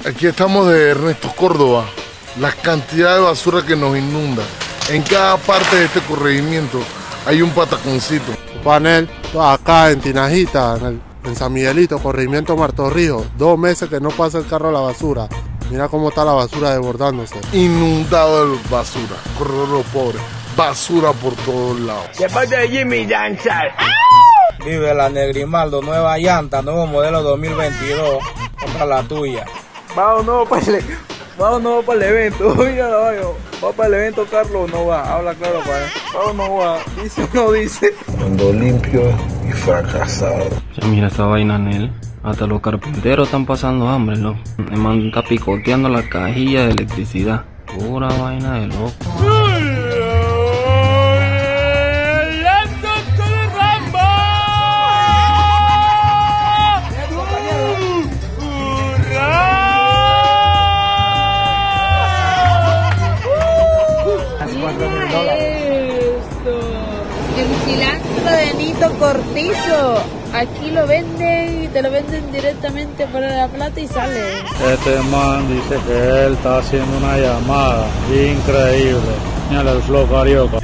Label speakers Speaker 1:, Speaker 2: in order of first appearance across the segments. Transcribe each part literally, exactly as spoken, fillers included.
Speaker 1: Aquí estamos de Ernesto Córdoba, la cantidad de basura que nos inunda. En cada parte de este corregimiento hay un pataconcito.
Speaker 2: Panel, acá en Tinajita, en, el, en San Miguelito, corregimiento Martorrijos, dos meses que no pasa el carro a la basura. Mira cómo está la basura desbordándose.
Speaker 1: Inundado de basura, corredor de los pobres, basura por todos lados.
Speaker 3: De parte de Jimmy Danzar.
Speaker 4: Vive la Negrimaldo, nueva llanta, nuevo modelo dos mil veintidós. Compra la tuya.
Speaker 3: Vamos no para el, vamos no para el evento. Mira, va para el evento, Carlos, no va. Habla claro para él. Vamos no va. Dice o no dice.
Speaker 1: Ando limpio y fracasado.
Speaker 5: Ya mira esta vaina, Nel. Hasta los carpinteros están pasando hambre, ¿no? El man está picoteando la cajilla de electricidad. Pura vaina de loco.
Speaker 6: El cilantro de Nito Cortizo, aquí lo venden y te lo venden directamente por la plata y sale.
Speaker 7: Este man dice que él está haciendo una llamada increíble. Mira el flow carioca.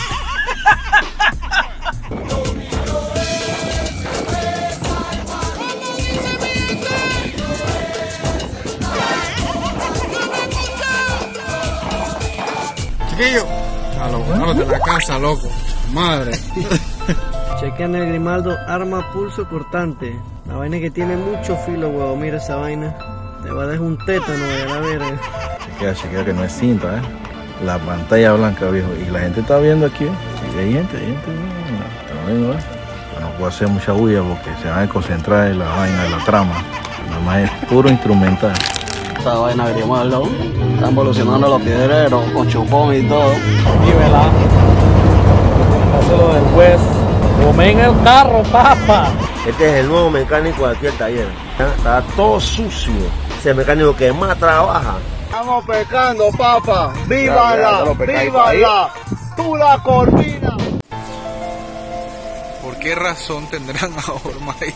Speaker 4: Chiquillo, a los buenos de la casa, loco. Madre.
Speaker 8: Chequean el Grimaldo arma pulso cortante. La vaina que tiene mucho filo, huevo. Mira esa vaina. Te va a dejar un tétano de la verga.
Speaker 9: Chequea, chequea que no es cinta, ¿eh? La pantalla blanca, viejo. Y la gente está viendo aquí, ¿eh? Sí, hay gente, hay gente. Está viendo, ¿eh? Pero no puedo hacer mucha bulla porque se van a concentrar en la vaina, en la trama. Nada más es puro instrumental.
Speaker 8: Esa vaina Grimaldo. Están evolucionando los piedreros con chupón y todo.
Speaker 7: Y vela. Hazlo del juez. Tomé en el carro, papá.
Speaker 10: Este es el nuevo mecánico de aquí del taller. Está todo sucio. Ese mecánico que más trabaja.
Speaker 3: Estamos pescando, papá. ¡Vívala! ¡Vívala! ¡Tú la cortina!
Speaker 4: ¿Por qué razón tendrán ahora maíz?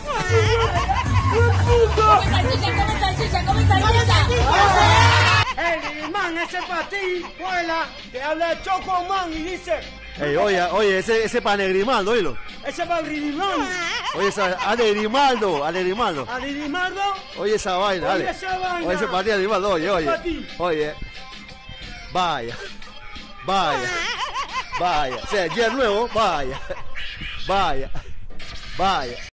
Speaker 6: ¡Come salchicha, come salchicha, come salchicha!
Speaker 3: ¡Ey, man, ese para ti, vuela! Te habla de Choco Man y dice...
Speaker 10: Ey, oye, oye, ese, ese para Negrimaldo, oílo.
Speaker 3: Ese para Grimaldo.
Speaker 10: Oye, esa, a Negrimaldo, a Negrimaldo.
Speaker 3: ¿A Grimaldo?
Speaker 10: Oye esa vaina, dale.
Speaker 3: Oye esa vaina.
Speaker 10: Oye, ese para ti, Negrimaldo, oye, oye. Oye. Vaya. Vaya. Vaya. O sea, ya nuevo, vaya. Vaya. Vaya.